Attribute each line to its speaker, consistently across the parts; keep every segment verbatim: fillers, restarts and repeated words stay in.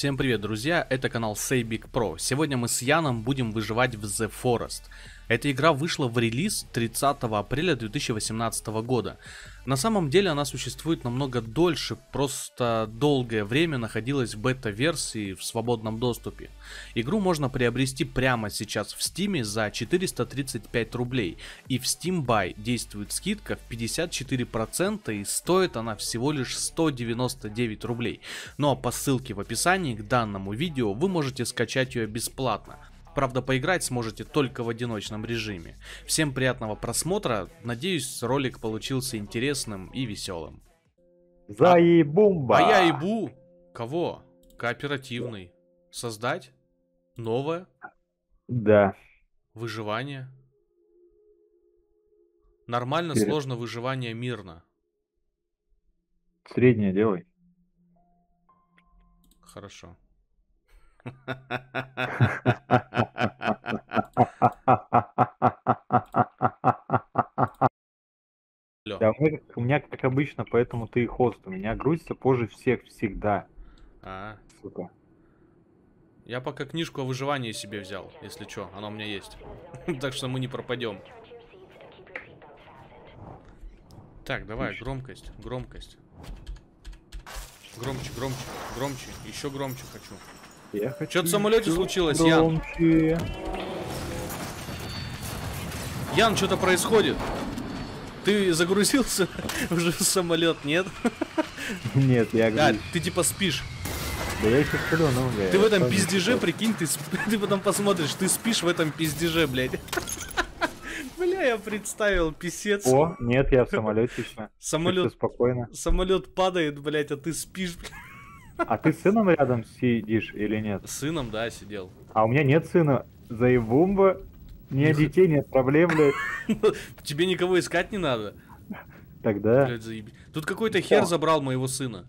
Speaker 1: Всем привет, друзья, это канал Сейбик Про. Сегодня мы с Яном будем выживать в The Forest. Эта игра вышла в релиз тридцатого апреля две тысячи восемнадцатого года. На самом деле она существует намного дольше, просто долгое время находилась в бета-версии в свободном доступе. Игру можно приобрести прямо сейчас в Стиме за четыреста тридцать пять рублей, и в Steam Buy действует скидка в пятьдесят четыре процента и стоит она всего лишь сто девяносто девять рублей. Ну а по ссылке в описании к данному видео вы можете скачать ее бесплатно. Правда, поиграть сможете только в одиночном режиме. Всем приятного просмотра. Надеюсь, ролик получился интересным и веселым.
Speaker 2: Заебумба!
Speaker 1: А я ебу. Кого? Кооперативный. Создать? Новое?
Speaker 2: Да.
Speaker 1: Выживание? Нормально,
Speaker 2: Перед.
Speaker 1: сложно, выживание, мирно.
Speaker 2: Среднее делай.
Speaker 1: Хорошо.
Speaker 2: Да, у меня, как- у меня как обычно, поэтому ты и хост. У меня грузится позже всех всегда.
Speaker 1: А,
Speaker 2: Сука.
Speaker 1: я пока книжку о выживании себе взял, если что, она у меня есть. Так что мы не пропадем. Так, давай, громкость, громкость. Громче, громче, громче, еще громче хочу.
Speaker 2: Я хочу
Speaker 1: Что-то в самолете
Speaker 2: ещё
Speaker 1: случилось, Ян.
Speaker 2: громче.
Speaker 1: Ян, что-то происходит. Ты загрузился уже в самолет, нет?
Speaker 2: Нет, я
Speaker 1: А,
Speaker 2: говорю.
Speaker 1: ты типа спишь.
Speaker 2: Да я еще сплю, ну, блядь.
Speaker 1: Ты в этом
Speaker 2: тоже
Speaker 1: пиздеже,
Speaker 2: сплю.
Speaker 1: прикинь, ты, сп... ты потом посмотришь, ты спишь в этом пиздеже, блядь. Бля, я представил, писец.
Speaker 2: О, нет, я в самолете еще.
Speaker 1: Самолет,
Speaker 2: Всё спокойно.
Speaker 1: самолет падает, блядь, а ты спишь, блядь.
Speaker 2: А ты с сыном рядом сидишь или нет?
Speaker 1: С сыном, да, сидел.
Speaker 2: А у меня нет сына. Заебумба. Нет
Speaker 1: Нихуя.
Speaker 2: детей, нет проблем, блядь.
Speaker 1: Тебе никого искать не надо.
Speaker 2: Тогда...
Speaker 1: Блядь, заеби. Тут какой-то хер забрал моего сына.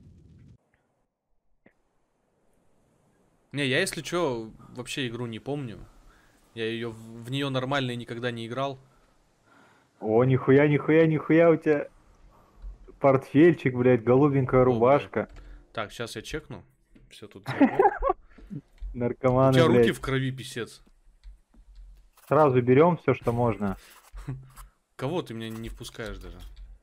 Speaker 1: Не, я если чё, вообще игру не помню. Я ее в нее нормально никогда не играл.
Speaker 2: О, нихуя, нихуя, нихуя у тебя портфельчик, блядь, голубенькая
Speaker 1: О,
Speaker 2: рубашка.
Speaker 1: блядь. Так, сейчас я чекну. Все тут. У
Speaker 2: Наркоманы,
Speaker 1: тебя руки
Speaker 2: блядь.
Speaker 1: в крови, писец.
Speaker 2: Сразу берем все, что можно.
Speaker 1: Кого ты меня не впускаешь даже?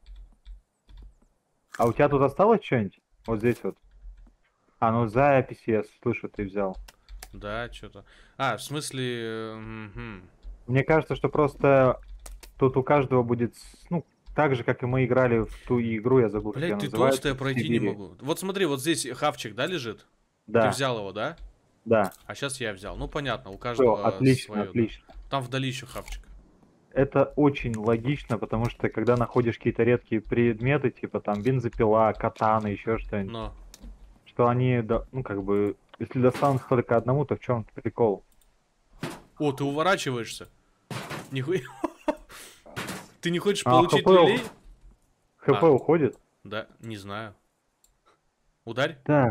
Speaker 2: А у тебя тут осталось что-нибудь? Вот здесь вот. А, ну запись я слышу, ты взял.
Speaker 1: Да, что-то. А, в смысле... э, мгм.
Speaker 2: Мне кажется, что просто тут у каждого будет, с- ну, так же, как и мы играли в ту игру, я забыл, как
Speaker 1: Блядь,
Speaker 2: она
Speaker 1: ты
Speaker 2: называется.
Speaker 1: толстый, я
Speaker 2: в
Speaker 1: пройти не
Speaker 2: Сибири.
Speaker 1: могу. Вот смотри, вот здесь хавчик, да, лежит? Ты
Speaker 2: Да,
Speaker 1: взял его, да?
Speaker 2: да.
Speaker 1: А сейчас я взял. Ну, понятно, у
Speaker 2: Все,
Speaker 1: каждого
Speaker 2: отлично,
Speaker 1: свое, да.
Speaker 2: отлично.
Speaker 1: Там вдали еще хавчик.
Speaker 2: Это очень логично, потому что когда находишь какие-то редкие предметы, типа там бензопила, катана, еще что-нибудь,
Speaker 1: Но.
Speaker 2: что они, да, ну как бы, если достанутся только одному, то в чем прикол?
Speaker 1: О, ты уворачиваешься. Нихуя. Ты не хочешь
Speaker 2: А,
Speaker 1: получить
Speaker 2: хп
Speaker 1: люлей?
Speaker 2: ХП
Speaker 1: А.
Speaker 2: уходит?
Speaker 1: Да, не знаю. Ударь?
Speaker 2: Так,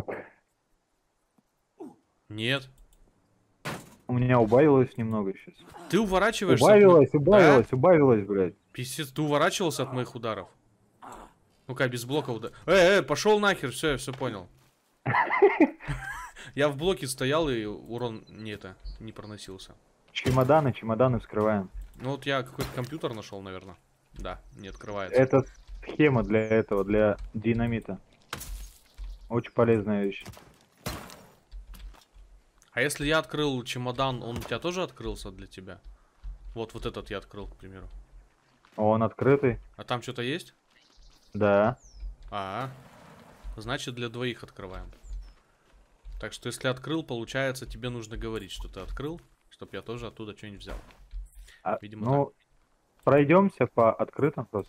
Speaker 1: Нет.
Speaker 2: у меня убавилось немного сейчас.
Speaker 1: Ты уворачиваешься от
Speaker 2: Убавилось,
Speaker 1: моих-
Speaker 2: убавилось,
Speaker 1: Да?
Speaker 2: убавилось, блядь.
Speaker 1: Пиздец, ты уворачивался от моих ударов? Ну-ка, без блока удар. Эй, эй, пошел нахер, все, я все понял. Я в блоке стоял и урон не это, не проносился.
Speaker 2: Чемоданы, чемоданы вскрываем.
Speaker 1: Ну вот я какой-то компьютер нашел, наверное. Да, не открывается.
Speaker 2: Это схема для этого, для динамита. Очень полезная вещь.
Speaker 1: А если я открыл чемодан, он у тебя тоже открылся для тебя? Вот, вот этот я открыл, к примеру.
Speaker 2: Он открытый?
Speaker 1: А там что-то есть?
Speaker 2: Да.
Speaker 1: А, значит для двоих открываем. Так что если открыл, получается, тебе нужно говорить, что ты открыл, чтобы я тоже оттуда что-нибудь взял.
Speaker 2: А,
Speaker 1: Видимо,
Speaker 2: ну, пройдемся по открытым просто.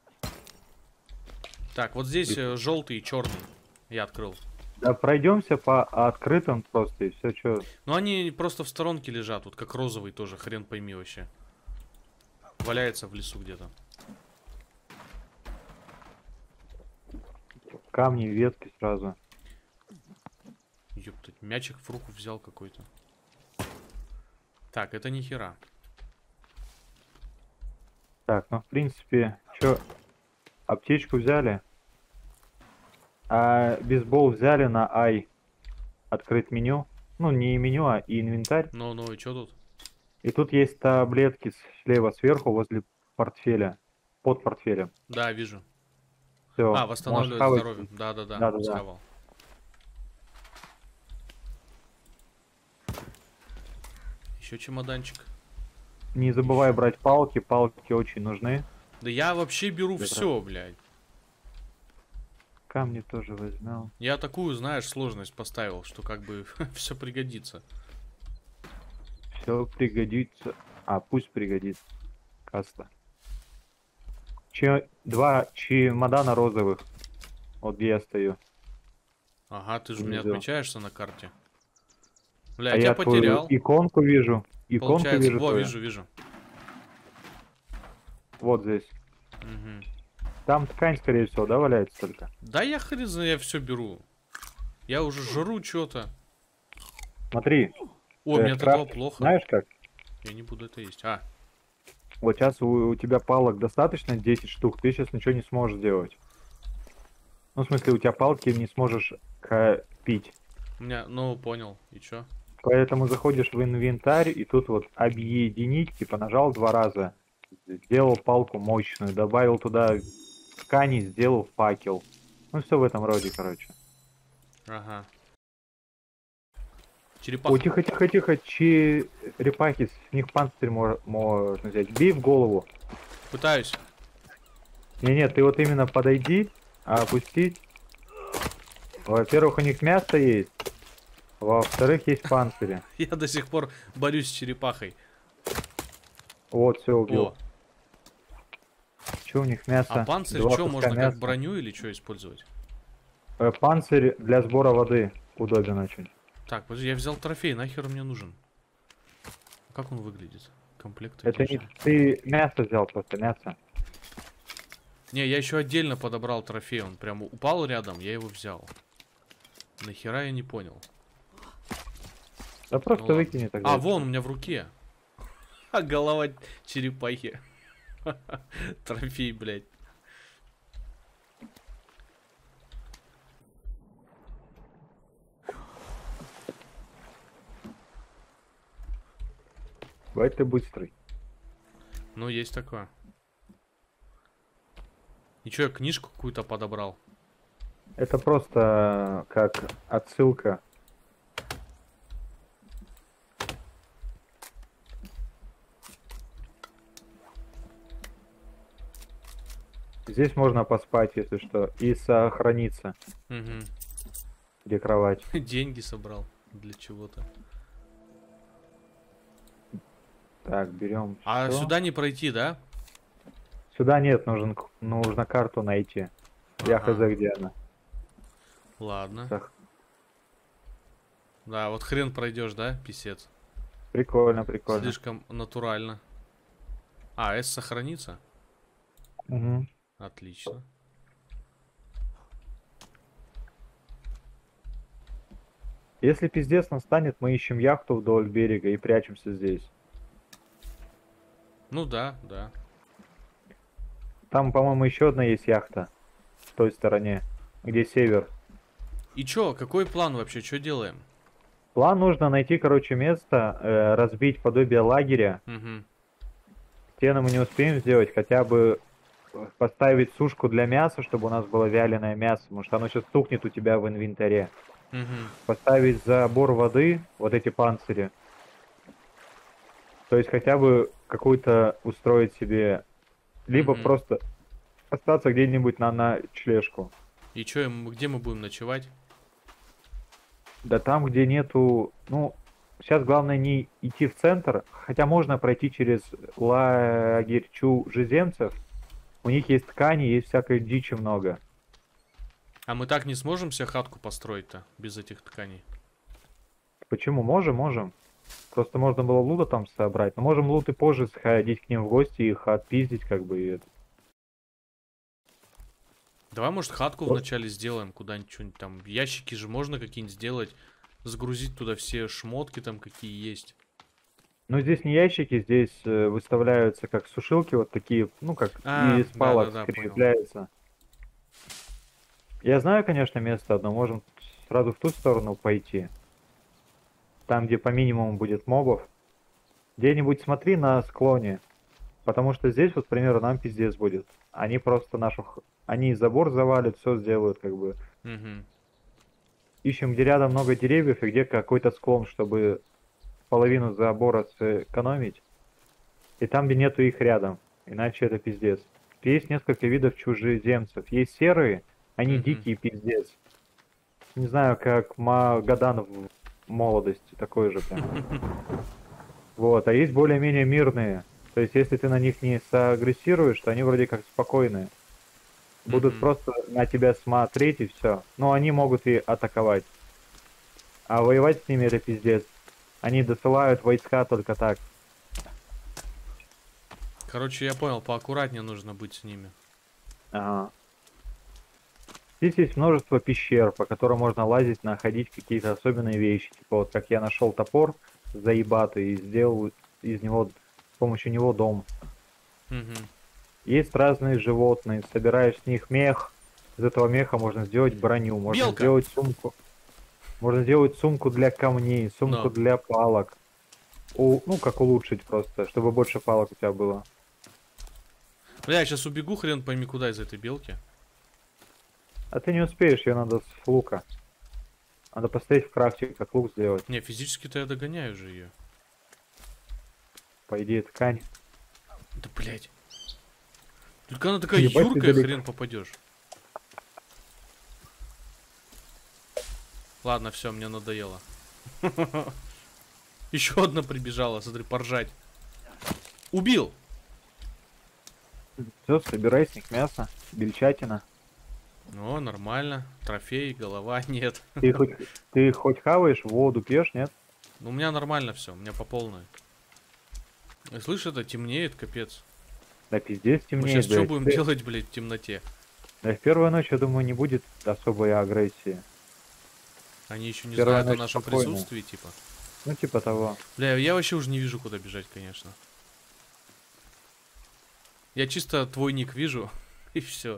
Speaker 1: Так, вот здесь э, желтый и черный я открыл.
Speaker 2: Да, пройдемся по открытым просто и все, что.
Speaker 1: Но они просто в сторонке лежат, вот как розовый тоже, хрен пойми вообще. Валяется в лесу где-то.
Speaker 2: Камни, ветки сразу.
Speaker 1: Ёптать, мячик в руку взял какой-то. Так, это ни хера.
Speaker 2: Так, ну в принципе, что, аптечку взяли? А бейсбол взяли на ай. открыть меню. Ну, не меню, а инвентарь.
Speaker 1: Ну, ну и что тут?
Speaker 2: И тут есть таблетки слева сверху возле портфеля. Под портфелем.
Speaker 1: Да, вижу. А,
Speaker 2: Все, можешь
Speaker 1: восстанавливает
Speaker 2: хавать.
Speaker 1: здоровье. Да-да-да,
Speaker 2: Да-да-да.
Speaker 1: схавал. Еще чемоданчик.
Speaker 2: Не забывай
Speaker 1: Ещё.
Speaker 2: брать палки, палки очень нужны.
Speaker 1: Да я вообще беру
Speaker 2: Для
Speaker 1: все, блядь.
Speaker 2: Камни тоже возьмем.
Speaker 1: Я такую, знаешь, сложность поставил, что как бы все пригодится.
Speaker 2: Все пригодится. А, пусть пригодится. Каста. Че... Два чемодана розовых. Вот где я стою.
Speaker 1: Ага, ты же у меня
Speaker 2: Внизу.
Speaker 1: отмечаешься на карте. Бля,
Speaker 2: А
Speaker 1: я тебя
Speaker 2: я твою
Speaker 1: потерял.
Speaker 2: иконку вижу. Иконку
Speaker 1: Получается,
Speaker 2: вижу
Speaker 1: во,
Speaker 2: твою.
Speaker 1: вижу, вижу.
Speaker 2: Вот здесь.
Speaker 1: Мгм.
Speaker 2: Там ткань, скорее всего, да, валяется только?
Speaker 1: Да я хрен знаю, я все беру. Я уже жру что-то.
Speaker 2: Смотри.
Speaker 1: О,
Speaker 2: э,
Speaker 1: мне от этого
Speaker 2: крафтишь.
Speaker 1: плохо.
Speaker 2: Знаешь как?
Speaker 1: Я не буду это есть. А,
Speaker 2: Вот сейчас у, у тебя палок достаточно, десять штук, ты сейчас ничего не сможешь делать. Ну, в смысле, у тебя палки не сможешь копить.
Speaker 1: у меня, ну, понял. И чё?
Speaker 2: Поэтому заходишь в инвентарь, и тут вот объединить, типа нажал два раза, сделал палку мощную, добавил туда ткани, сделал факел. Ну, все в этом роде, короче.
Speaker 1: Ага.
Speaker 2: О,
Speaker 1: Черепаха.
Speaker 2: тихо, тихо, тихо, черепахи, с них панцирь мо- можно взять. Бей в голову.
Speaker 1: Пытаюсь.
Speaker 2: Не, нет, ты вот именно подойди, а опустить. Во-первых, у них мясо есть. Во-вторых, есть панцири.
Speaker 1: Я до сих пор борюсь с черепахой.
Speaker 2: Вот, все убил.
Speaker 1: О,
Speaker 2: Че у них мясо?
Speaker 1: а панцирь
Speaker 2: Два
Speaker 1: что,
Speaker 2: куска
Speaker 1: можно
Speaker 2: мяса.
Speaker 1: как броню или что использовать?
Speaker 2: Э, Панцирь для сбора воды удобен очень.
Speaker 1: Так, подожди, я взял трофей, нахер он мне нужен? Как он выглядит? Комплект
Speaker 2: Это не
Speaker 1: одежды.
Speaker 2: ты мясо взял, просто мясо.
Speaker 1: Не, я еще отдельно подобрал трофей, он прямо упал рядом, я его взял. Нахера я не понял.
Speaker 2: Да просто
Speaker 1: Ну ладно.
Speaker 2: выкини тогда.
Speaker 1: А, вон у меня в руке. А голова черепахи. Трофей, блядь.
Speaker 2: Давай ты быстрый.
Speaker 1: Ну, есть такое. Ничего, я книжку какую-то подобрал.
Speaker 2: Это просто как отсылка. Здесь можно поспать, если что, и сохраниться,
Speaker 1: Угу.
Speaker 2: где кровать.
Speaker 1: Деньги собрал для чего-то.
Speaker 2: Так, берем.
Speaker 1: А
Speaker 2: всё.
Speaker 1: сюда не пройти, да?
Speaker 2: Сюда нет, нужен, к- нужно карту найти. Я
Speaker 1: Ага.
Speaker 2: хз, где она.
Speaker 1: Ладно.
Speaker 2: Сох-
Speaker 1: Да, вот хрен пройдешь, да, писец?
Speaker 2: Прикольно, прикольно.
Speaker 1: Слишком натурально. А, S сохранится?
Speaker 2: Мгм.
Speaker 1: Отлично.
Speaker 2: Если пиздец настанет, мы ищем яхту вдоль берега и прячемся здесь.
Speaker 1: Ну да, да.
Speaker 2: Там, по-моему, еще одна есть яхта. В той стороне, где север.
Speaker 1: И чё, какой план вообще, что делаем?
Speaker 2: План нужно найти, короче, место, э, разбить подобие лагеря.
Speaker 1: Угу.
Speaker 2: Стены мы не успеем сделать, хотя бы поставить сушку для мяса, чтобы у нас было вяленое мясо, потому что оно сейчас тухнет у тебя в инвентаре.
Speaker 1: Угу.
Speaker 2: Поставить забор воды, вот эти панцири. То есть хотя бы какую-то устроить себе, либо
Speaker 1: Мгм.
Speaker 2: просто остаться где-нибудь на ночлежку.
Speaker 1: И чё, м- где мы будем ночевать?
Speaker 2: Да там, где нету, ну, сейчас главное не идти в центр, хотя можно пройти через лагерь чужеземцев. У них есть ткани, есть всякой дичи много.
Speaker 1: А мы так не сможем себе хатку построить-то, без этих тканей?
Speaker 2: Почему? Можем, можем. Просто можно было лута там собрать. Но можем лут и позже сходить к ним в гости, их отпиздить, как бы. И это.
Speaker 1: Давай, может, хатку
Speaker 2: Вот.
Speaker 1: вначале сделаем, куда-нибудь что-нибудь там. Ящики же можно какие-нибудь сделать, загрузить туда все шмотки там, какие есть.
Speaker 2: Но здесь не ящики, здесь э, выставляются как сушилки, вот такие, ну, как
Speaker 1: А,
Speaker 2: из палок
Speaker 1: да-да-да, понял.
Speaker 2: скрепляются. Я знаю, конечно, место одно, можем сразу в ту сторону пойти. там, где по минимуму будет мобов. Где-нибудь смотри на склоне. Потому что здесь, вот, к примеру, нам пиздец будет. Они просто нашу... х- Они забор завалят, все сделают, как бы.
Speaker 1: Угу.
Speaker 2: Ищем, где рядом много деревьев и где какой-то склон, чтобы половину забора сэкономить. И там, где нету их рядом. Иначе это пиздец. Есть несколько видов чужеземцев. Есть серые, они
Speaker 1: Мгм.
Speaker 2: дикие пиздец. Не знаю, как Магадан в молодости, такой же прям. Вот, а есть более-менее мирные. То есть, если ты на них не сагрессируешь, то они вроде как спокойные. Будут
Speaker 1: Мгм.
Speaker 2: просто на тебя смотреть и все. Но они могут и атаковать. А воевать с ними это пиздец. Они досылают войска только так.
Speaker 1: Короче, я понял, поаккуратнее нужно быть с ними.
Speaker 2: Ага. Здесь есть множество пещер, по которым можно лазить, находить какие-то особенные вещи. Типа вот как я нашел топор заебатый и сделал из него, с помощью него дом.
Speaker 1: Угу.
Speaker 2: Есть разные животные, собираешь с них мех. Из этого меха можно сделать броню, можно
Speaker 1: Белка!
Speaker 2: сделать сумку. Можно сделать сумку для камней, сумку
Speaker 1: Но.
Speaker 2: для палок. У, ну, как улучшить просто, чтобы больше палок у тебя было.
Speaker 1: Бля, я сейчас убегу, хрен пойми куда из этой белки.
Speaker 2: А ты не успеешь, ее надо с лука. Надо поставить в крафте, как лук сделать.
Speaker 1: Не, физически-то я догоняю же ее.
Speaker 2: По идее, ткань.
Speaker 1: Да блять. Только она такая
Speaker 2: Ебать, ты
Speaker 1: юркая,
Speaker 2: далеко.
Speaker 1: хрен попадешь. Ладно, все, мне надоело. Еще одна прибежала, смотри, поржать. Убил!
Speaker 2: Все, собирай с них мясо, бельчатина.
Speaker 1: О, нормально. Трофей, голова, нет.
Speaker 2: Ты хоть, ты хоть хаваешь, воду пьешь, нет?
Speaker 1: Ну, у меня нормально все, у меня по полной. Э, Слышь, это темнеет, капец.
Speaker 2: Да пиздец
Speaker 1: Мы
Speaker 2: темнеет,
Speaker 1: сейчас что
Speaker 2: блядь.
Speaker 1: будем
Speaker 2: Ты-
Speaker 1: делать, блядь, в темноте?
Speaker 2: Да в первую ночь, я думаю, не будет особой агрессии.
Speaker 1: Они еще не
Speaker 2: Первая
Speaker 1: знают о
Speaker 2: ночь
Speaker 1: нашем
Speaker 2: спокойная.
Speaker 1: присутствии, типа.
Speaker 2: Ну, типа того.
Speaker 1: Бля, я вообще уже не вижу, куда бежать, конечно. Я чисто твой ник вижу, и все.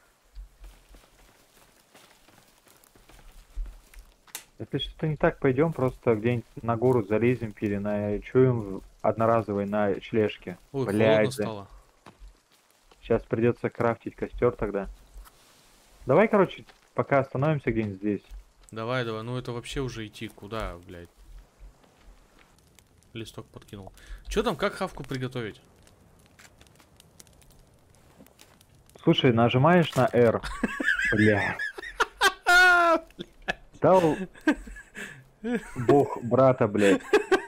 Speaker 2: Если что-то не так, пойдем просто где-нибудь на гору залезем, переночуем одноразовой на члешке.
Speaker 1: Ой,
Speaker 2: Блядь,
Speaker 1: холодно
Speaker 2: да.
Speaker 1: стало.
Speaker 2: Сейчас придется крафтить костер тогда. Давай, короче, пока остановимся где-нибудь здесь.
Speaker 1: Давай, давай, ну это вообще уже идти куда, блядь. Листок подкинул. Че там, как хавку приготовить?
Speaker 2: Слушай, нажимаешь на R. Бля. Дал бог брата, блядь.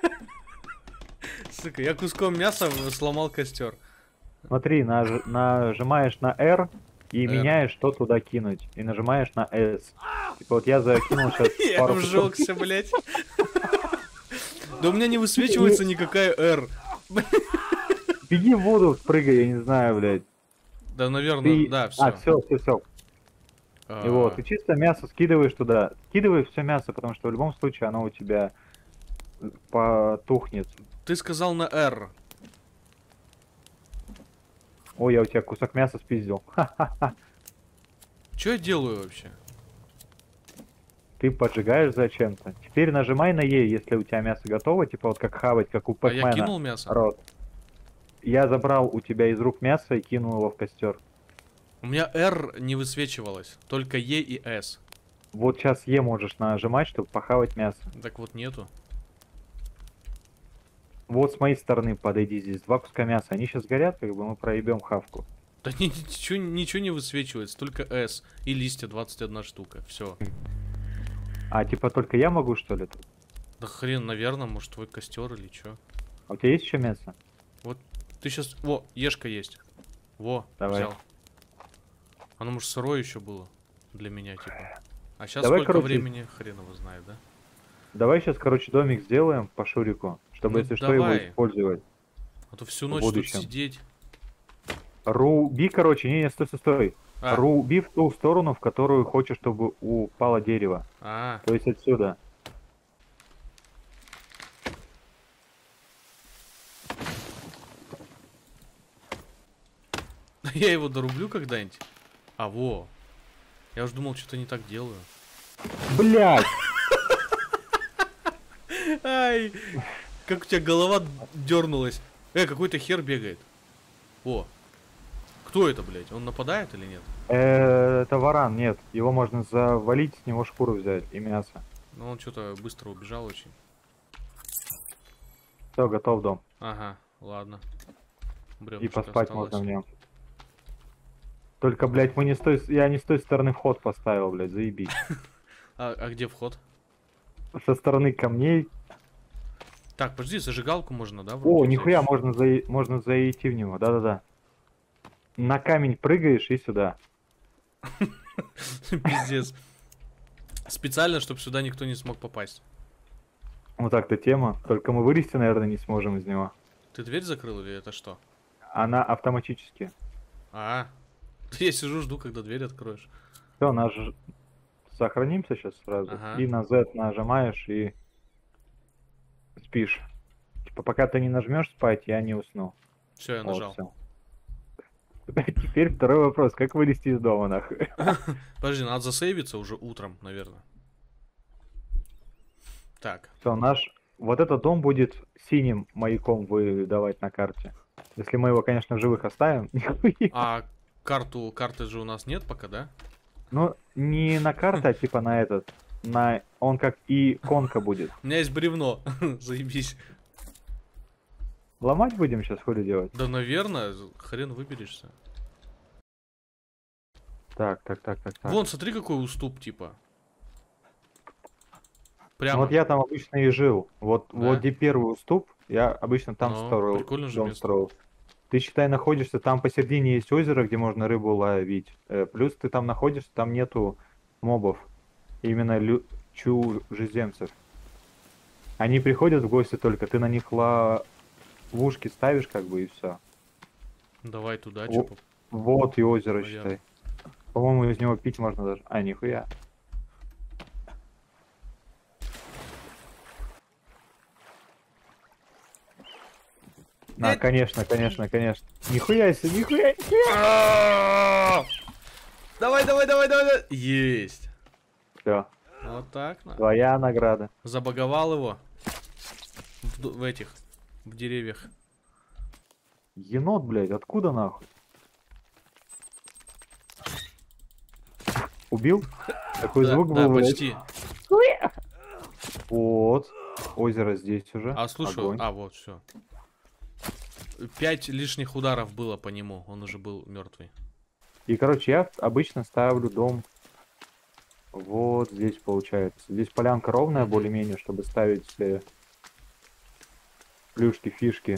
Speaker 1: Сука, я куском мяса сломал костер.
Speaker 2: Смотри, наж- нажимаешь на R и
Speaker 1: R.
Speaker 2: меняешь, что туда кинуть. И нажимаешь на S. Типа вот я закинул сейчас
Speaker 1: Я
Speaker 2: пару кусков.
Speaker 1: обжегся, блядь. Да у меня не высвечивается никакая R.
Speaker 2: Беги в воду, прыгай, я не знаю, блядь.
Speaker 1: Да, наверное,
Speaker 2: Ты...
Speaker 1: да, все.
Speaker 2: А, все, все, все. И вот, ты чисто мясо скидываешь туда. Скидывай все мясо, потому что в любом случае оно у тебя потухнет.
Speaker 1: Ты сказал на R.
Speaker 2: Ой, я у тебя кусок мяса спиздил. Ха-ха-ха.
Speaker 1: Что я делаю вообще?
Speaker 2: Ты поджигаешь зачем-то. Теперь нажимай на Е, если у тебя мясо готово, типа вот как хавать, как у
Speaker 1: А я
Speaker 2: Пэкмена.
Speaker 1: кинул мясо?
Speaker 2: Рот. Я забрал у тебя из рук мясо и кинул его в костер.
Speaker 1: У меня R не высвечивалось, только E и S.
Speaker 2: Вот сейчас Е можешь нажимать, чтобы похавать мясо.
Speaker 1: Так вот нету.
Speaker 2: Вот с моей стороны подойди, здесь два куска мяса. Они сейчас горят, как бы мы проебем хавку.
Speaker 1: Да ни- ничего, ничего не высвечивается, только S и листья двадцать одна штука. Все.
Speaker 2: А, типа только я могу, что ли? Тут?
Speaker 1: Да хрен, наверное, может твой костер или что.
Speaker 2: А у тебя есть еще мясо?
Speaker 1: Ты сейчас. Во, ешка есть. Во,
Speaker 2: Давай.
Speaker 1: взял. Оно может сырое еще было для меня, типа. А сейчас
Speaker 2: Давай,
Speaker 1: сколько
Speaker 2: короче,
Speaker 1: времени, хрен его знает, да?
Speaker 2: Давай сейчас, короче, домик сделаем по Шурику, чтобы,
Speaker 1: Ну,
Speaker 2: если что, его
Speaker 1: давай.
Speaker 2: использовать.
Speaker 1: А то всю
Speaker 2: В
Speaker 1: ночь тут
Speaker 2: будущем.
Speaker 1: сидеть.
Speaker 2: Руби, короче, не, не, стой, стой, стой.
Speaker 1: А,
Speaker 2: Руби в ту сторону, в которую хочешь, чтобы упало дерево.
Speaker 1: а,
Speaker 2: То есть отсюда.
Speaker 1: я его дорублю когда-нибудь. А, во. Я уж думал, что-то не так делаю.
Speaker 2: Блять!
Speaker 1: А, Ай! Как у тебя голова дернулась. Э, какой-то хер бегает. О. Кто это, блядь? Он нападает или нет?
Speaker 2: Э, Это варан, нет. Его можно завалить, с него шкуру взять и мясо.
Speaker 1: Ну, он что-то быстро убежал очень.
Speaker 2: Все, готов дом.
Speaker 1: Ага, ладно.
Speaker 2: И
Speaker 1: Бревнышко
Speaker 2: поспать
Speaker 1: осталось.
Speaker 2: можно в нем. Только, блядь, мы не с той... я не с той стороны вход поставил, блядь, заебись.
Speaker 1: А, а где вход?
Speaker 2: Со стороны камней.
Speaker 1: Так, подожди, зажигалку можно, да?
Speaker 2: О,
Speaker 1: вроде
Speaker 2: нихуя,
Speaker 1: взять?
Speaker 2: можно, за... можно зайти в него, да-да-да. На камень прыгаешь и сюда.
Speaker 1: Пиздец. Специально, чтобы сюда никто не смог попасть.
Speaker 2: Вот так-то тема. Только мы вылезти, наверное, не сможем из него.
Speaker 1: Ты дверь закрыл или это что?
Speaker 2: Она автоматически.
Speaker 1: А, я сижу, жду, когда дверь откроешь.
Speaker 2: Все, наж... сохранимся сейчас сразу.
Speaker 1: Ага.
Speaker 2: И на Z нажимаешь и спишь. Типа, пока ты не нажмешь спать, я не усну.
Speaker 1: Все, я
Speaker 2: Вот,
Speaker 1: нажал.
Speaker 2: всё. Теперь второй вопрос. Как вылезти из дома, нахуй?
Speaker 1: Подожди, надо засейвиться уже утром, наверное. Так.
Speaker 2: Все, наш... Вот этот дом будет синим маяком выдавать на карте. Если мы его, конечно, в живых оставим. нихуя.
Speaker 1: А карту, карты же у нас нет пока, да?
Speaker 2: Ну, не на карте, а типа на этот. На... Он как иконка будет.
Speaker 1: У меня есть бревно. Заебись.
Speaker 2: Ломать будем сейчас, хули делать?
Speaker 1: Да, наверное, хрен выберешься.
Speaker 2: Так, так, так, так, так.
Speaker 1: Вон, смотри, какой уступ, типа.
Speaker 2: Ну,
Speaker 1: Прямо.
Speaker 2: вот я там обычно и жил. Вот,
Speaker 1: Да?
Speaker 2: вот где первый уступ, я обычно там
Speaker 1: Ну,
Speaker 2: строил,
Speaker 1: прикольно же
Speaker 2: дом
Speaker 1: место.
Speaker 2: строил. Ты, считай, находишься, там посередине есть озеро, где можно рыбу ловить. Э, плюс ты там находишься, там нету мобов. Именно лю... чужеземцев. Они приходят в гости только, ты на них ловушки ставишь, как бы, и все.
Speaker 1: Давай туда,
Speaker 2: Во-
Speaker 1: чё,
Speaker 2: Вот и озеро,
Speaker 1: Наверно.
Speaker 2: считай. По-моему, из него пить можно даже. А, нихуя. А,
Speaker 1: Нет.
Speaker 2: конечно, конечно, конечно. Нихуя себе, нихуя, нихуя.
Speaker 1: А! Давай, давай, давай, давай, давай. Есть.
Speaker 2: Все,
Speaker 1: Вот так, на.
Speaker 2: твоя награда.
Speaker 1: Забаговал его. В, ду- в этих, в деревьях.
Speaker 2: Енот, блядь, откуда нахуй? Убил? Такой
Speaker 1: Да,
Speaker 2: звук
Speaker 1: да,
Speaker 2: был, блядь.
Speaker 1: почти.
Speaker 2: Вот. Озеро здесь уже.
Speaker 1: А слушай,
Speaker 2: Огонь.
Speaker 1: а вот все. Пять лишних ударов было по нему, он уже был мертвый.
Speaker 2: И, короче, я обычно ставлю дом вот здесь, получается. Здесь полянка ровная,
Speaker 1: Мгм.
Speaker 2: более-менее, чтобы ставить э, плюшки, фишки.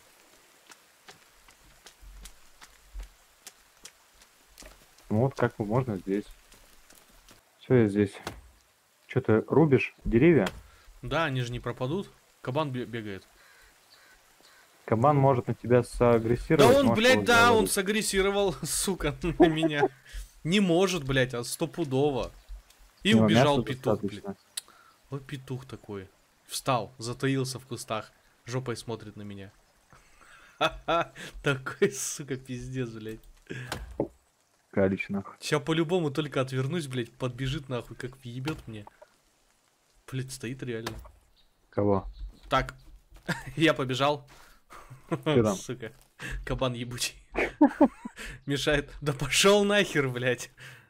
Speaker 2: Ну вот как бы можно здесь. Все, я здесь. Что ты рубишь деревья?
Speaker 1: Да, они же не пропадут. Кабан бе- бегает.
Speaker 2: Кабан может на тебя
Speaker 1: Да
Speaker 2: сагрессировать.
Speaker 1: он,
Speaker 2: можешь
Speaker 1: блядь,
Speaker 2: его
Speaker 1: да, он
Speaker 2: завалить.
Speaker 1: сагрессировал, сука, на меня. Не может, блядь, а стопудово. И
Speaker 2: У него
Speaker 1: убежал
Speaker 2: мяса
Speaker 1: петух, блядь.
Speaker 2: достаточно.
Speaker 1: Ой, петух такой. Встал, затаился в кустах. Жопой смотрит на меня. Ха-ха, такой, сука, пиздец, блядь.
Speaker 2: Галич, нахуй.
Speaker 1: Сейчас по-любому только отвернусь, блядь, подбежит нахуй, как въебет мне. Блядь, стоит реально.
Speaker 2: Кого?
Speaker 1: Так, я побежал.
Speaker 2: Ты там?
Speaker 1: Сука, кабан ебучий. Мешает. Да пошел нахер, блядь.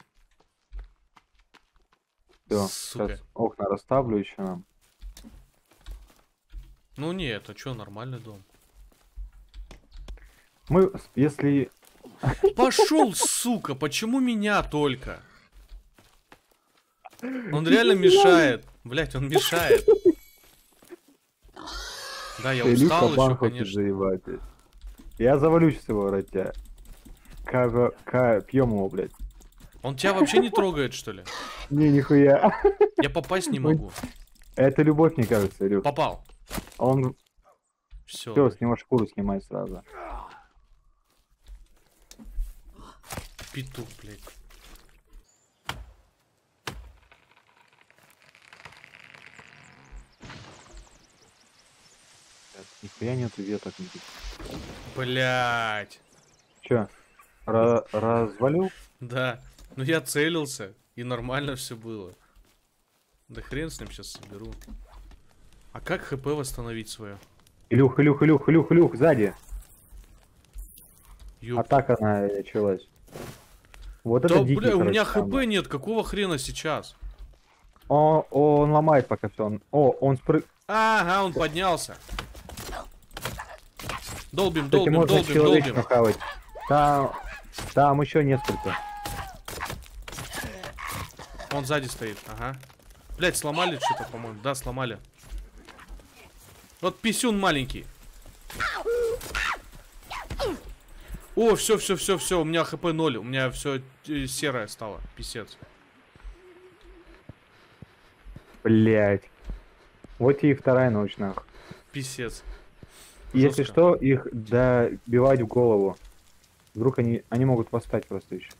Speaker 2: Все,
Speaker 1: Сука.
Speaker 2: сейчас окна расставлю еще нам.
Speaker 1: Ну нет, а чё, нормальный дом.
Speaker 2: Мы, с- если...
Speaker 1: Пошел, сука, почему меня только? Он реально мешает. Блять, он мешает. Да, я
Speaker 2: Или
Speaker 1: устал
Speaker 2: кабан
Speaker 1: еще,
Speaker 2: хочет
Speaker 1: конечно.
Speaker 2: заебать. блядь. Я завалю сейчас его, ротя. Пьем его, блядь.
Speaker 1: Он тебя вообще не трогает, что ли?
Speaker 2: Не, нихуя.
Speaker 1: Я попасть не могу.
Speaker 2: Это любовь, мне кажется, Илюх.
Speaker 1: Попал.
Speaker 2: Он...
Speaker 1: Все.
Speaker 2: Все, с него шкуру снимай сразу.
Speaker 1: Петух, блядь.
Speaker 2: Нихуя нету веток никаких.
Speaker 1: Блять.
Speaker 2: Че, ра- развалил?
Speaker 1: Да. Ну я целился, и нормально все было. Да хрен с ним сейчас соберу. А как хп восстановить свое?
Speaker 2: Илюх, Илюх, Илюх, Илюх, Илюх, сзади.
Speaker 1: Ёп.
Speaker 2: Атака началась. Вот
Speaker 1: Да,
Speaker 2: это дикий,
Speaker 1: бля, у
Speaker 2: короче,
Speaker 1: меня
Speaker 2: там.
Speaker 1: хп нет, какого хрена сейчас?
Speaker 2: О, он ломает пока все. Он, о, он спрыг...
Speaker 1: Ага, он поднялся. Долбим,
Speaker 2: Кстати,
Speaker 1: долбим,
Speaker 2: можно
Speaker 1: долбим,
Speaker 2: человечину
Speaker 1: долбим.
Speaker 2: хавать. Там, там еще несколько.
Speaker 1: Он сзади стоит, ага. Блять, сломали что-то, по-моему. Да, сломали. Вот писюн маленький. О, все, все, все, все, у меня хп ноль. У меня все серое стало. Писец.
Speaker 2: Блять. Вот и вторая ночь, нах.
Speaker 1: Писец.
Speaker 2: Если
Speaker 1: Жестко.
Speaker 2: что, их добивать в голову. Вдруг они, они могут восстать просто еще.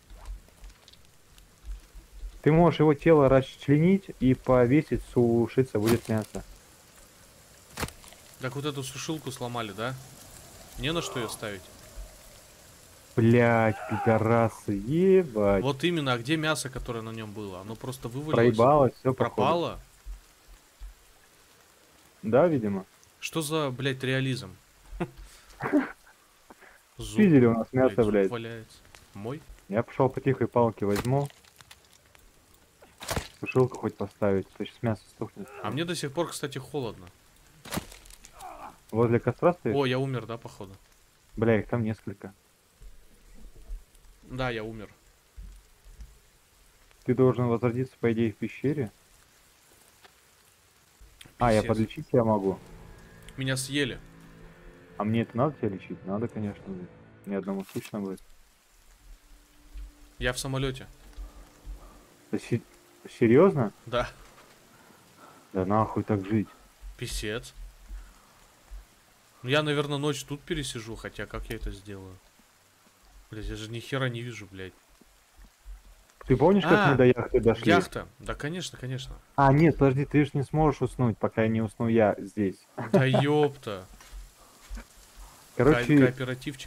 Speaker 2: Ты можешь его тело расчленить и повесить, сушиться будет мясо.
Speaker 1: Так вот эту сушилку сломали, да? Не на что ее ставить.
Speaker 2: Блять, пидорасы, ебать.
Speaker 1: Вот именно, а где мясо, которое на нем было? Оно просто вывалилось.
Speaker 2: Проебалось, все
Speaker 1: Пропало?
Speaker 2: Да, видимо.
Speaker 1: Что за, блядь, реализм? Зуб,
Speaker 2: Видели у нас мясо,
Speaker 1: зуб
Speaker 2: блядь.
Speaker 1: валяется. Мой?
Speaker 2: Я пошел по тихой палке возьму. Сушилку хоть поставить, то сейчас мясо стухнет.
Speaker 1: А мне до сих пор, кстати, холодно.
Speaker 2: Возле костра стоит?
Speaker 1: О, я умер, да, походу?
Speaker 2: Бля, их там несколько.
Speaker 1: Да, я умер.
Speaker 2: Ты должен возродиться, по идее, в пещере. А, я
Speaker 1: Писец.
Speaker 2: подлечить тебя могу.
Speaker 1: Меня съели.
Speaker 2: А мне это надо тебя лечить? Надо, конечно. Будет. Ни одному скучно будет.
Speaker 1: Я в самолете.
Speaker 2: Да се- серьезно?
Speaker 1: Да.
Speaker 2: Да нахуй так жить.
Speaker 1: Писец. Ну, я, наверное, ночь тут пересижу, хотя как я это сделаю? Блять, я же ни хера не вижу, блядь.
Speaker 2: Ты помнишь, как
Speaker 1: А,
Speaker 2: мы до яхты дошли?
Speaker 1: Яхта. Да, конечно, конечно.
Speaker 2: А, нет, подожди, ты же не сможешь уснуть, пока не усну я здесь.
Speaker 1: Да ёпта. Ко-
Speaker 2: Короче,
Speaker 1: Кооперативчик.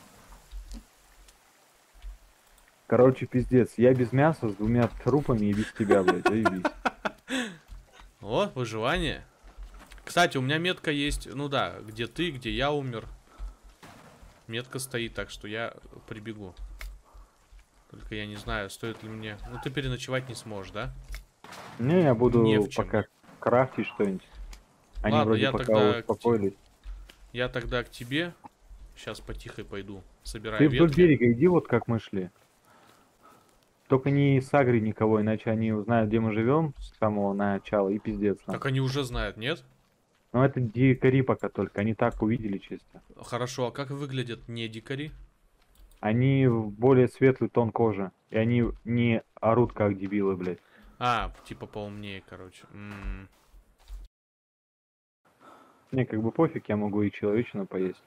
Speaker 2: короче, пиздец. Я без мяса, с двумя трупами и без тебя, блядь, заебись.
Speaker 1: О, выживание. Кстати, у меня метка есть. Ну да, где ты, где я умер. Метка стоит, так что я прибегу. Только я не знаю, стоит ли мне... Ну ты переночевать не сможешь, да?
Speaker 2: Не, я буду
Speaker 1: Не в чем.
Speaker 2: пока крафтить что-нибудь. Они
Speaker 1: Ладно,
Speaker 2: вроде
Speaker 1: я
Speaker 2: пока
Speaker 1: тогда к
Speaker 2: успокоились.
Speaker 1: Я тогда к тебе. Сейчас потихо пойду. Собираю
Speaker 2: Ты вдоль
Speaker 1: ветки.
Speaker 2: берега иди, вот как мы шли. Только не сагри никого, иначе они узнают, где мы живем с самого начала, и пиздец нам.
Speaker 1: Так они уже знают, нет?
Speaker 2: Но это дикари пока только, они так увидели чисто.
Speaker 1: Хорошо, а как выглядят не дикари?
Speaker 2: Они в более светлый тон кожи, и они не орут как дебилы, блядь.
Speaker 1: А, типа поумнее, короче. М.
Speaker 2: Мне как бы пофиг, я могу и человечину поесть.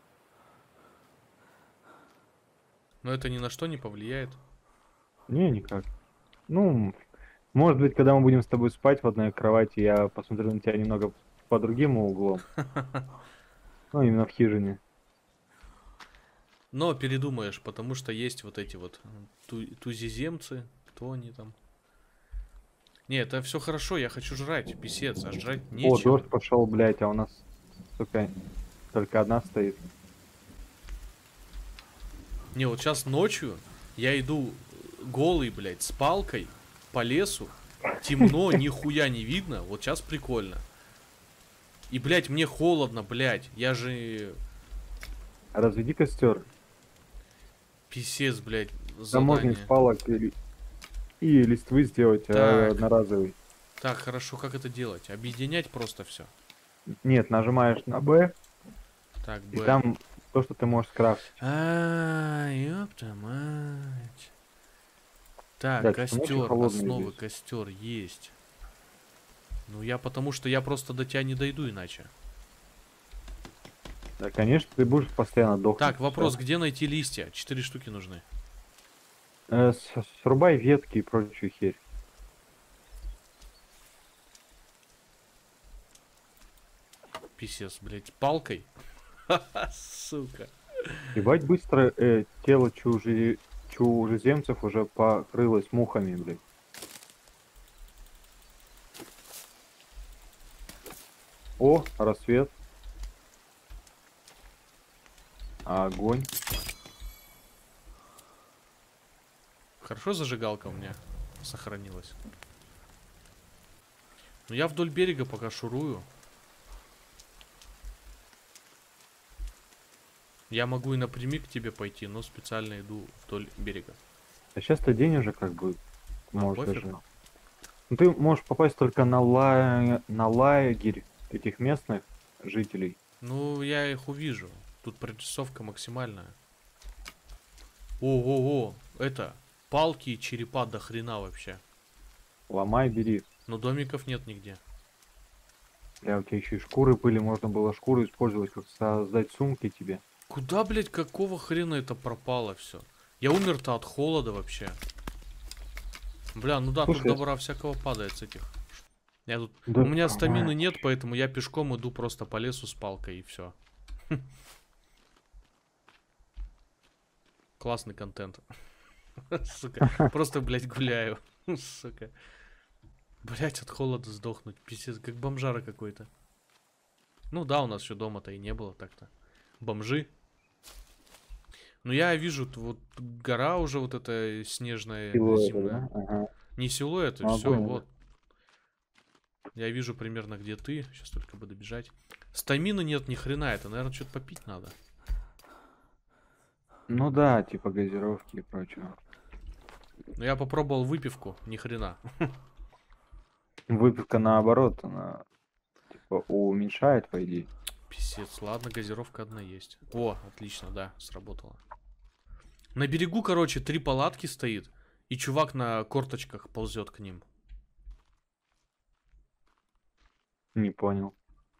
Speaker 1: Но это ни на что не повлияет.
Speaker 2: Не, никак. Ну, может быть, когда мы будем с тобой спать в одной кровати, я посмотрю на тебя немного по другим углом. Ну, именно в хижине.
Speaker 1: Но передумаешь, потому что есть вот эти вот ту тузеземцы. Кто они там? Не, это все хорошо, я хочу жрать, писец, а жрать
Speaker 2: О,
Speaker 1: нечего.
Speaker 2: дождь пошел, блядь, а у нас, сука, только одна стоит.
Speaker 1: Не, вот сейчас ночью я иду голый, блядь, с палкой по лесу. Темно, нихуя не видно. Вот сейчас прикольно. И, блядь, мне холодно, блядь. Я же...
Speaker 2: Разведи костер.
Speaker 1: Писец, блядь,
Speaker 2: Там можно
Speaker 1: задание.
Speaker 2: из палок и, и листвы сделать а,
Speaker 1: Так.
Speaker 2: одноразовый.
Speaker 1: Так, хорошо, как это делать? Объединять просто все.
Speaker 2: Нет, нажимаешь на Б,
Speaker 1: Так,
Speaker 2: и
Speaker 1: Б.
Speaker 2: там то, что ты можешь скрафтить.
Speaker 1: А, ёпта мать. Так,
Speaker 2: Да, что-то ночью
Speaker 1: костер,
Speaker 2: холодно
Speaker 1: основы,
Speaker 2: здесь.
Speaker 1: костер есть. Ну я потому что я просто до тебя не дойду иначе.
Speaker 2: Да, конечно, ты будешь постоянно дохнуть.
Speaker 1: Так, вопрос,
Speaker 2: Всё.
Speaker 1: где найти листья? Четыре штуки нужны.
Speaker 2: Э, с- срубай ветки и прочую херь.
Speaker 1: Писец, блядь, палкой. Ха-ха, сука.
Speaker 2: Ебать быстро э, тело чужи... чужеземцев уже покрылось мухами, блядь. О, рассвет. Огонь.
Speaker 1: Хорошо зажигалка у меня сохранилась. Но я вдоль берега пока шурую. Я могу и напрямик к тебе пойти, но специально иду вдоль берега.
Speaker 2: А сейчас-то день уже как бы
Speaker 1: А,
Speaker 2: можешь
Speaker 1: пофиг.
Speaker 2: даже. Ну, ты можешь попасть только на, ла... на лагерь этих местных жителей.
Speaker 1: Ну, я их увижу. Тут прорисовка максимальная. О-о-о, это, палки и черепа до хрена вообще.
Speaker 2: Ломай, бери.
Speaker 1: Но домиков нет нигде.
Speaker 2: Бля, у тебя еще и шкуры были, можно было шкуры использовать, как создать сумки тебе.
Speaker 1: Куда, блядь, какого хрена это пропало все? Я умер-то от холода вообще. Бля, ну да,
Speaker 2: Слушай,
Speaker 1: тут добра всякого падает с этих. Я тут...
Speaker 2: Да,
Speaker 1: У меня стамины
Speaker 2: ай.
Speaker 1: нет, поэтому я пешком иду просто по лесу с палкой и все. Классный контент. Сука. Просто, блядь, гуляю. Сука. Блядь, от холода сдохнуть. Пиздец, как бомжара какой-то. Ну да, у нас еще дома-то и не было так-то. Бомжи. Ну я вижу, вот гора уже вот эта снежная,
Speaker 2: Силуэты,
Speaker 1: зимняя.
Speaker 2: да? Ага.
Speaker 1: Не силуэты,
Speaker 2: Ну,
Speaker 1: все,
Speaker 2: огонь,
Speaker 1: вот. Я вижу примерно, где ты. Сейчас только бы добежать. Стамина нет ни хрена, это, наверное, что-то попить надо.
Speaker 2: Ну да, типа газировки и прочего.
Speaker 1: Но я попробовал выпивку, ни хрена.
Speaker 2: Выпивка наоборот, она типа уменьшает, по идее.
Speaker 1: Писец, ладно, газировка одна есть. О, отлично, да, сработало. На берегу, короче, три палатки стоит. И чувак на корточках ползет к ним.
Speaker 2: Не понял.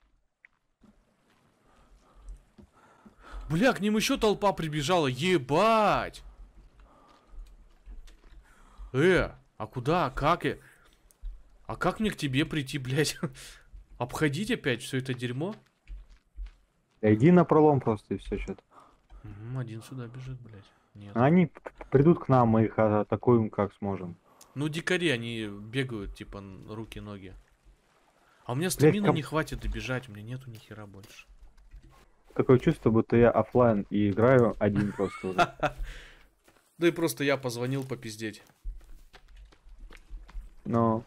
Speaker 1: Бля, к ним еще толпа прибежала. Ебать! Э, а куда? Как я? А как мне к тебе прийти, блядь? Обходить опять все это дерьмо?
Speaker 2: Да иди на пролом просто и все что-то.
Speaker 1: Угу, один сюда бежит, блядь. Нет.
Speaker 2: Они п- придут к нам, мы их а- атакуем как сможем.
Speaker 1: Ну, дикари, они бегают, типа, руки-ноги. А у меня стамина
Speaker 2: ком-
Speaker 1: не хватит добежать, у меня нету ни хера больше.
Speaker 2: Такое чувство, будто я оффлайн и играю один просто уже.
Speaker 1: Да и просто я позвонил попиздеть.
Speaker 2: Но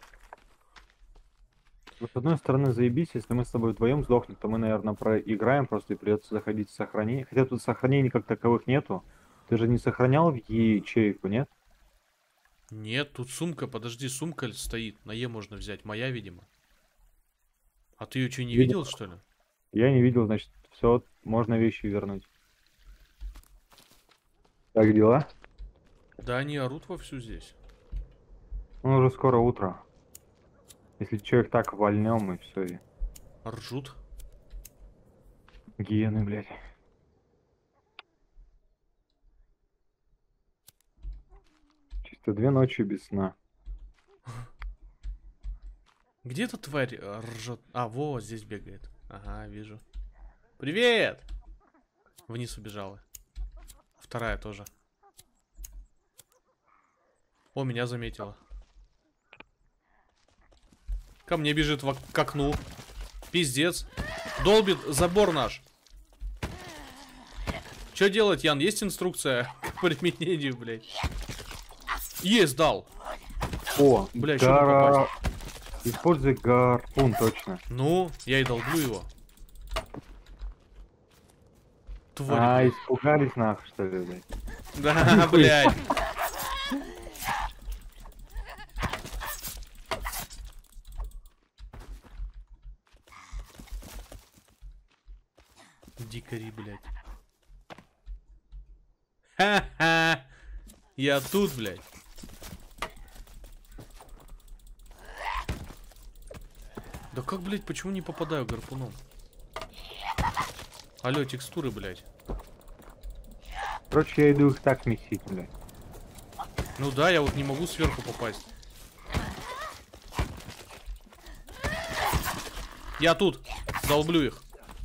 Speaker 2: с одной стороны заебись, если мы с тобой вдвоем сдохнем, то мы, наверное, проиграем просто и придется заходить в сохранение. Хотя тут сохранений как таковых нету. Ты же не сохранял в ячейку, нет?
Speaker 1: Нет, тут сумка, подожди, сумка стоит. На Е можно взять, моя, видимо. А ты ее что, не
Speaker 2: Видимо.
Speaker 1: видел, что ли?
Speaker 2: Я не видел, значит, все, можно вещи вернуть. Как дела?
Speaker 1: Да они орут вовсю здесь.
Speaker 2: Ну, уже скоро утро. Если что, их так вольнем и все. И...
Speaker 1: Ржут.
Speaker 2: Гиены, блядь. Чисто две ночи без сна.
Speaker 1: Где эта тварь э, ржет? А, во, здесь бегает. Ага, вижу. Привет! Вниз убежала. Вторая тоже. О, меня заметила. Ко мне бежит в ок- к окну. Пиздец. Долбит забор наш. Что делать, Ян? Есть инструкция к применению, блядь? Есть, дал.
Speaker 2: О,
Speaker 1: Бля, еще
Speaker 2: гара... Используй гарпун, точно.
Speaker 1: Ну, я и долблю его. Тварь,
Speaker 2: А,
Speaker 1: блядь.
Speaker 2: испугались нахуй, что ли, блядь?
Speaker 1: Да, блядь. Дикари, блядь. Ха-ха. Я тут, блядь. Да как, блядь, почему не попадаю гарпуном? Алло, текстуры, блядь.
Speaker 2: Короче, я иду их так месить, блядь.
Speaker 1: Ну да, я вот не могу сверху попасть. Я тут. Долблю их.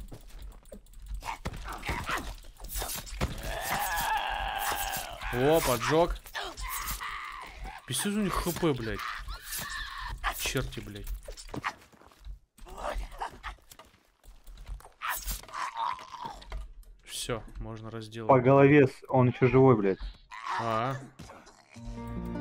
Speaker 1: О, поджог. Писец у них хп, блядь. Черти, блядь. Все, можно разделать.
Speaker 2: По голове, с- он еще живой, блядь.
Speaker 1: А,